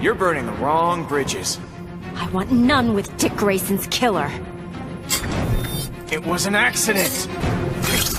You're burning the wrong bridges. I want none with Dick Grayson's killer. It was an accident!